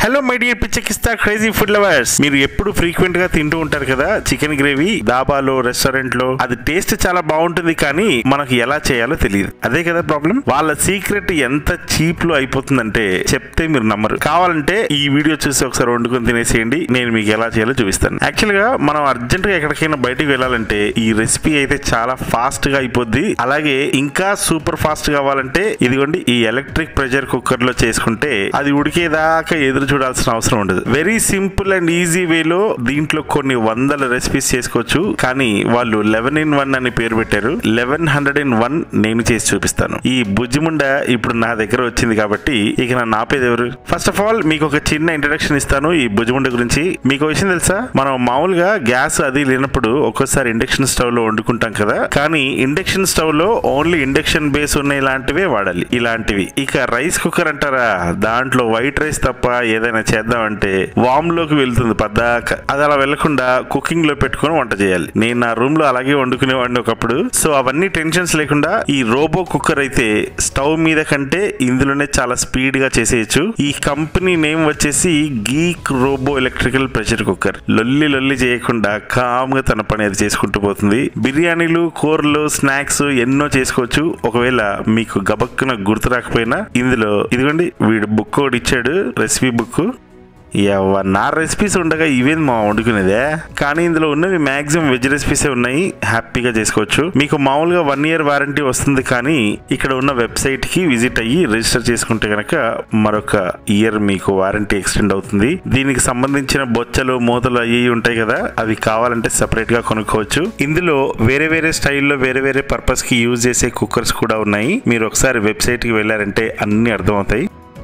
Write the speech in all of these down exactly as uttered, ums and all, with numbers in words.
Hello my dear పిచ్చెక్కిస్తా crazy food lovers. మీరు ఎప్పుడు ఫ్రీక్వెంట్ గా తింటూ ఉంటారు కదా చికెన్ గ్రేవీ డాబాలో, రెస్టారెంట్ లో. అది టేస్ట్ చాలా బాగుంటుంది, కానీ మనకు ఎలా చేయాలో తెలియదు. అదే కదా ప్రాబ్లం. వాళ్ళ సీక్రెట్ ఎంత చీప్ లో అయిపోతుందంటే చెప్తే మీరు నమ్మరు. కావాలంటే ఈ వీడియో చూసి ఒకసారి వండుకొని తినేసేయండి, నేను మీకు ఎలా చేయాలో చూపిస్తాను. యాక్చువల్ గా మనం అర్జెంట్ గా ఎక్కడికైనా బయటకు వెళ్ళాలంటే ఈ రెసిపీ అయితే చాలా ఫాస్ట్ గా అయిపోద్ది. అలాగే ఇంకా సూపర్ ఫాస్ట్ కావాలంటే ఇదిగోండి ఈ ఎలక్ట్రిక్ ప్రెషర్ కుక్కర్ లో చేసుకుంటే అది ఉడికేదాకా ఎదురు చూడాల్సిన అవసరం ఉండదు. వెరీ సింపుల్ అండ్ ఈజీ వేలో దీంట్లో కొన్ని వందల రెసిపీస్ చేసుకోవచ్చు. కానీ వాళ్ళు లెవెన్ ఇన్ వన్ అని పేరు పెట్టారు. లెవెన్ హండ్రెడ్ ఇన్ వన్ నేను చేసి చూపిస్తాను. ఈ బుజ్జిముండ ఇప్పుడు నా దగ్గర వచ్చింది కాబట్టి ఇక నన్ను ఆపేది ఎవరు? ఫస్ట్ ఆఫ్ ఆల్ మీకు ఒక చిన్న ఇంట్రడక్షన్ ఇస్తాను ఈ బుజ్జిముండ గురించి. మీకు విషయం తెలుసా, మనం మామూలుగా గ్యాస్ అది లేనప్పుడు ఒక్కోసారి ఇండక్షన్ స్టవ్ లో వండుకుంటాం కదా. కానీ ఇండక్షన్ స్టవ్ లో ఓన్లీ ఇండక్షన్ బేస్ ఉన్న ఇలాంటివే వాడాలి. ఇలాంటివి ఇక రైస్ కుక్కర్ అంటారా, దాంట్లో వైట్ రైస్ తప్ప ఏదైనా చేద్దామంటే వామ్ లోకి వెళ్తుంది పద్దాక. అది అలా వెళ్లకుండా కుకింగ్ లో పెట్టుకుని వంట చేయాలి. నేను నా రూమ్ లో అలాగే వండుకునేవాడిని ఒకప్పుడు. సో అవన్నీ టెన్షన్స్ లేకుండా ఈ రోబో కుక్కర్ అయితే స్టవ్ మీద కంటే ఇందులోనే చాలా స్పీడ్ గా చేసేయచ్చు. ఈ కంపెనీ నేమ్ వచ్చేసి Geek Robo electrical pressure cooker. లొల్లి లొల్లి చేయకుండా కామ్ గా తన పని అది చేసుకుంటూ పోతుంది. బిర్యానీలు, కూరలు, స్నాక్స్ ఎన్నో చేసుకోవచ్చు. ఒకవేళ మీకు గబక్కున గుర్తు రాకపోయినా ఇందులో ఇదిగోండి వీడు బుక్ ఒకటి ఇచ్చాడు, రెసిపీ బుక్. నా రెసిపీస్ ఉండగా ఇవేది మా వండుకునేదే. కానీ ఇందులో ఉన్నవి మాక్సిమం వెజ్ రెసిపీసే ఉన్నాయి. హ్యాపీగా చేసుకోవచ్చు. మీకు మామూలుగా వన్ ఇయర్ వారంటీ వస్తుంది, కానీ ఇక్కడ ఉన్న వెబ్సైట్ కి విజిట్ అయ్యి రిజిస్టర్ చేసుకుంటే కనుక మరొక ఇయర్ మీకు వారంటీ ఎక్స్టెండ్ అవుతుంది. దీనికి సంబంధించిన బొచ్చలు, మూతలు అయ్యి ఉంటాయి కదా, అవి కావాలంటే సెపరేట్ గా కొనుక్కోవచ్చు. ఇందులో వేరే వేరే స్టైల్లో వేరే వేరే పర్పస్ కి యూజ్ చేసే కుక్కర్స్ కూడా ఉన్నాయి. మీరు ఒకసారి వెబ్సైట్ కి వెళ్ళారంటే అన్ని అర్థమవుతాయి.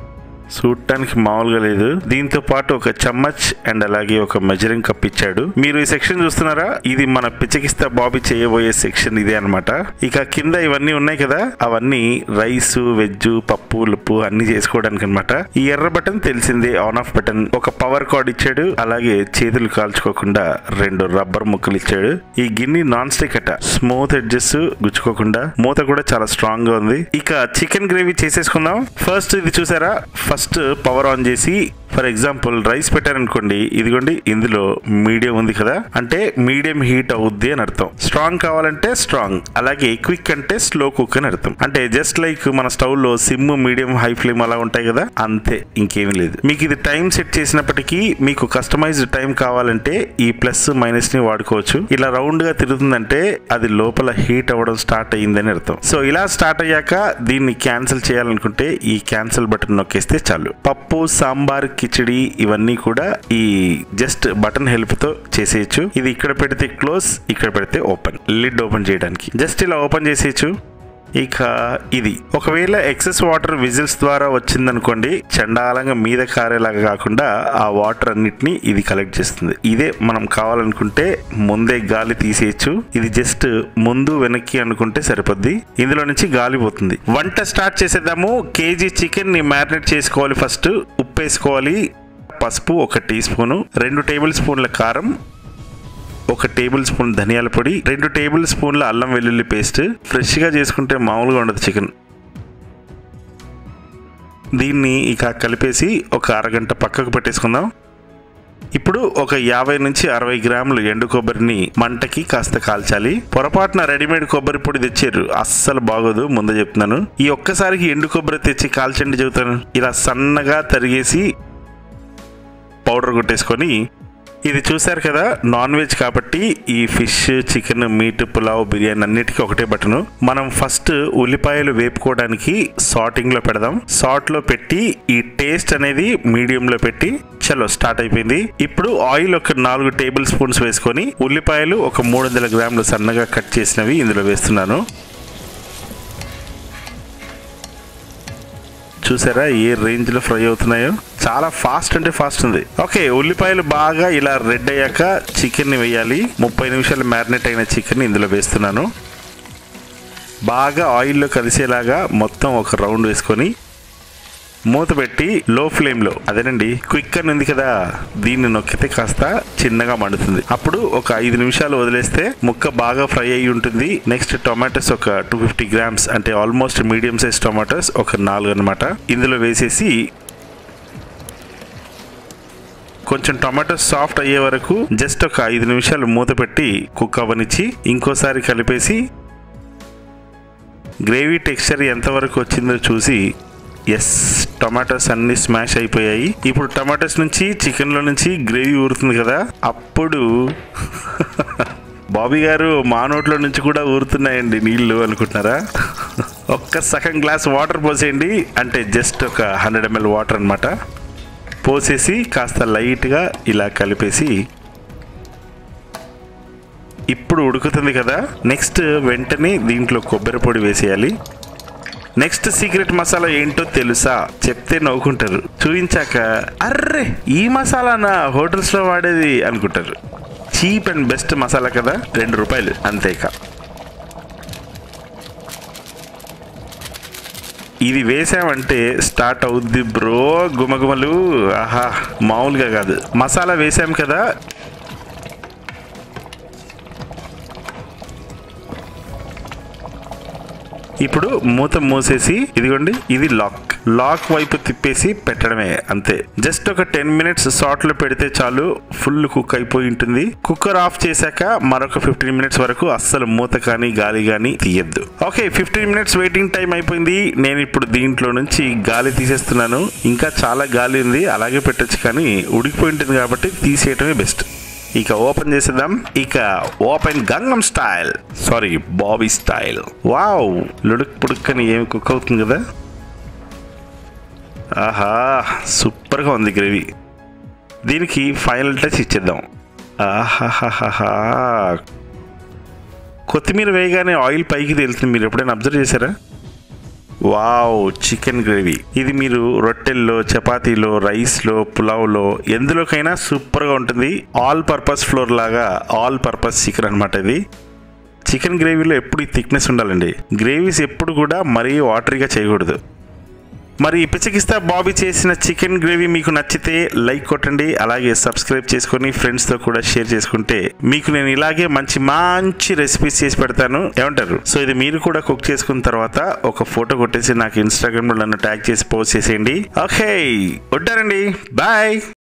చూడటానికి మామూలుగా లేదు. దీంతో పాటు ఒక చమ్మచ్ అండ్ అలాగే ఒక మెజరింగ్ కప్ ఇచ్చాడు. మీరు ఈ సెక్షన్ చూస్తున్నారా, ఇది మన పిచ్చకిస్తా బాబీ చేయబోయే సెక్షన్ ఇదే అనమాట. ఇక కింద ఇవన్నీ ఉన్నాయి కదా, అవన్నీ రైస్, వెజ్, పప్పు, ఉప్పు అన్ని చేసుకోవడానికి అనమాట. ఈ ఎర్ర బటన్ తెలిసిందే, ఆన్ ఆఫ్ బటన్. ఒక పవర్ కార్డ్ ఇచ్చాడు. అలాగే చేతులు కాల్చుకోకుండా రెండు రబ్బర్ ముక్కలు ఇచ్చాడు. ఈ గిన్నె నాన్ స్టిక్ అట, స్మూత్ ఎడ్జెస్ గుచ్చుకోకుండా. మూత కూడా చాలా స్ట్రాంగ్ గా ఉంది. ఇక చికెన్ గ్రేవీ చేసేసుకుందాం. ఫస్ట్ ఇది చూసారా, ఫస్ట్ పవర్ ఆన్ చేసి ఫర్ ఎగ్జాంపుల్ రైస్ పెట్టారనుకోండి, ఇదిగోండి ఇందులో మీడియం ఉంది కదా, అంటే మీడియం హీట్ అవుద్ది అని అర్థం. స్ట్రాంగ్ కావాలంటే స్ట్రాంగ్, అలాగే క్విక్ అంటే స్లో కుక్ అని అర్థం. అంటే జస్ట్ లైక్ మన స్టవ్ లో సిమ్, మీడియం, హై ఫ్లేమ్ అలా ఉంటాయి కదా, అంతే, ఇంకేమీ లేదు. మీకు ఇది టైం సెట్ చేసినప్పటికీ మీకు కస్టమైజ్డ్ టైం కావాలంటే ఈ ప్లస్ మైనస్ ని వాడుకోవచ్చు. ఇలా రౌండ్ గా తిరుగుతుందంటే అది లోపల హీట్ అవ్వడం స్టార్ట్ అయ్యిందని అర్థం. సో ఇలా స్టార్ట్ అయ్యాక దీన్ని క్యాన్సిల్ చేయాలనుకుంటే ఈ క్యాన్సిల్ బటన్ నొక్కేస్తే చాలు. పప్పు, సాంబార్, కిచిడి ఇవన్నీ కూడా ఈ జస్ట్ బటన్ హెల్ప్ తో చేసేయచ్చు. ఇది ఇక్కడ పెడితే క్లోజ్, ఇక్కడ పెడితే ఓపెన్. లిడ్ ఓపెన్ చేయడానికి జస్ట్ ఇలా ఓపెన్ చేసేయచ్చు. ఇక ఇది ఒకవేళ ఎక్సెస్ వాటర్ విజిల్స్ ద్వారా వచ్చిందనుకోండి, చండాలంగా మీద కారేలాగా కాకుండా ఆ వాటర్ అన్నిటిని ఇది కలెక్ట్ చేస్తుంది. ఇదే మనం కావాలనుకుంటే ముందే గాలి తీసేయచ్చు. ఇది జస్ట్ ముందు వెనక్కి అనుకుంటే సరిపోద్ది, ఇందులో నుంచి గాలి పోతుంది. వంట స్టార్ట్ చేసేద్దాము. కేజీ చికెన్ ని మ్యారినేట్ చేసుకోవాలి. ఫస్ట్ ఉప్పు వేసుకోవాలి, పసుపు ఒక టీ స్పూను, రెండు టేబుల్ స్పూన్ల కారం, ఒక టేబుల్ స్పూన్ ధనియాల పొడి, రెండు టేబుల్ స్పూన్ల అల్లం వెల్లుల్లి పేస్ట్. ఫ్రెష్ గా చేసుకుంటే మామూలుగా ఉండదు చికెన్. దీన్ని ఇక కలిపేసి ఒక అరగంట పక్కకు పెట్టేసుకుందాం. ఇప్పుడు ఒక యాభై నుంచి అరవై గ్రాములు ఎండు కొబ్బరిని మంటకి కాస్త కాల్చాలి. పొరపాటున రెడీమేడ్ కొబ్బరి పొడి తెచ్చారు, అస్సలు బాగోదు, ముందే చెప్తున్నాను. ఈ ఒక్కసారికి ఎండు కొబ్బరి తెచ్చి కాల్చండి చెబుతాను. ఇలా సన్నగా తరిగేసి పౌడర్ కొట్టేసుకొని, ఇది చూసారు కదా నాన్ వెజ్ కాబట్టి ఈ fish, chicken, meat, pulao, biryani అన్నిటికీ ఒకటే బటను. మనం ఫస్ట్ ఉల్లిపాయలు వేపుకోవడానికి సాటింగ్ లో పెడదాం. సాట్ లో పెట్టి ఈ టేస్ట్ అనేది మీడియం లో పెట్టి చలో స్టార్ట్ అయిపోయింది. ఇప్పుడు ఆయిల్ ఒక నాలుగు టేబుల్ స్పూన్స్ వేసుకొని ఉల్లిపాయలు ఒక మూడు వందల గ్రాములు సన్నగా కట్ చేసినవి ఇందులో వేస్తున్నాను. చూసారా ఏ రేంజ్ లో ఫ్రై అవుతున్నాయో, చాలా ఫాస్ట్ అంటే ఫాస్ట్ ఉంది. ఓకే, ఉల్లిపాయలు బాగా ఇలా రెడ్ అయ్యాక చికెన్ ని వేయాలి. ముప్పై నిమిషాలు మ్యారినేట్ అయిన చికెన్ ని ఇందులో వేస్తున్నాను. బాగా ఆయిల్లో కలిసేలాగా మొత్తం ఒక రౌండ్ వేసుకొని మూత పెట్టి లో ఫ్లేమ్ లో, అదేనండి క్విక్ అని ఉంది కదా, దీన్ని నొక్కితే కాస్త చిన్నగా మండుతుంది. అప్పుడు ఒక ఐదు నిమిషాలు వదిలేస్తే ముక్క బాగా ఫ్రై అయ్యి ఉంటుంది. నెక్స్ట్ టొమాటోస్ ఒక టూ ఫిఫ్టీ గ్రామ్స్ అంటే ఆల్మోస్ట్ మీడియం సైజ్ టొమాటోస్ ఒక నాలుగు అనమాట ఇందులో వేసేసి కొంచెం టొమాటో సాఫ్ట్ అయ్యే వరకు జస్ట్ ఒక ఐదు నిమిషాలు మూత పెట్టి కుక్ అవ్వనిచ్చి ఇంకోసారి కలిపేసి గ్రేవీ టెక్స్చర్ ఎంతవరకు వచ్చిందో చూసి ఎస్ టొమాటోస్ అన్ని స్మాష్ అయిపోయాయి. ఇప్పుడు టొమాటోస్ నుంచి చికెన్లో నుంచి గ్రేవీ ఊరుతుంది కదా, అప్పుడు బాబీ గారు మా నోట్లో నుంచి కూడా ఊరుతున్నాయండి నీళ్లు అనుకుంటున్నారా? ఒక్క సగం గ్లాస్ వాటర్ పోసేయండి, అంటే జస్ట్ ఒక హండ్రెడ్ ఎంఎల్ వాటర్ అనమాట. పోసేసి కాస్త లైట్గా ఇలా కలిపేసి ఇప్పుడు ఉడుకుతుంది కదా, నెక్స్ట్ వెంటనే దీంట్లో కొబ్బరి పొడి వేసేయాలి. నెక్స్ట్ సీక్రెట్ మసాలా ఏంటో తెలుసా? చెప్తే నవ్వుకుంటారు, చూపించాక అర్రే ఈ మసాలానా హోటల్స్లో వాడేది అనుకుంటారు. చీప్ అండ్ బెస్ట్ మసాలా కదా, రెండు రూపాయలు అంతేకా. ఇది వేసామంటే స్టార్ట్ అవుద్ది బ్రో గుమగుమలు. ఆహా మామూలుగా కాదు. మసాలా వేసాం కదా, ఇప్పుడు మూత మూసేసి ఇదిగోండి ఇది లాక్ లాక్ వైపు తిప్పేసి పెట్టడమే అంతే. జస్ట్ ఒక టెన్ మినిట్స్ సాట్ లో పెడితే చాలు, ఫుల్ కుక్ అయిపోయి ఉంటుంది. కుక్కర్ ఆఫ్ చేశాక మరొక ఫిఫ్టీన్ మినిట్స్ వరకు అస్సలు మూత కానీ గాలి కానీ తీయద్దు. Okay, fifteen minutes waiting time అయిపోయింది. నేను ఇప్పుడు దీంట్లో నుంచి గాలి తీసేస్తున్నాను. ఇంకా చాలా గాలి ఉంది, అలాగే పెట్టచ్చు, కానీ ఉడికిపోయి ఉంటుంది కాబట్టి తీసేయటమే బెస్ట్. ఇక ఓపెన్ చేసేద్దాం. ఇక open Gangnam style, sorry Bobby style. Wow, లుడుక్ పుడుక్కని ఏమి కుక్ అవుతుంది కదా. ఆహా సూపర్గా ఉంది గ్రేవీ. దీనికి ఫైనల్ టచ్ ఇచ్చేద్దాం. ఆహాహాహా, కొత్తిమీర వేయగానే ఆయిల్ పైకి తేలుతుంది. మీరు ఎప్పుడైనా అబ్జర్వ్ చేశారా? Wow, chicken gravy. ఇది మీరు రొట్టెల్లో, చపాతీలో, రైస్లో, పులావ్లో ఎందులోకైనా సూపర్గా ఉంటుంది. ఆల్ పర్పస్ ఫ్లోర్ లాగా ఆల్ పర్పస్ చికెన్ అనమాట ఇది. చికెన్ గ్రేవీలో ఎప్పుడు ఈ థిక్నెస్ ఉండాలండి. గ్రేవీస్ ఎప్పుడు కూడా మరీ వాటరీగా చేయకూడదు. మరి పిచకిస్తా బాబీ చేసిన చికెన్ గ్రేవీ మీకు నచ్చితే లైక్ కొట్టండి, అలాగే సబ్స్క్రైబ్ చేసుకొని ఫ్రెండ్స్తో కూడా షేర్ చేసుకుంటే మీకు నేను ఇలాగే మంచి మంచి రెసిపీస్ చేసి పెడతాను. ఏమంటారు? సో ఇది మీరు కూడా కుక్ చేసుకున్న తర్వాత ఒక ఫోటో కొట్టేసి నాకు ఇన్స్టాగ్రామ్లో నన్ను ట్యాగ్ చేసి పోస్ట్ చేసేయండి. ఓకే, ఉంటారండి, బాయ్.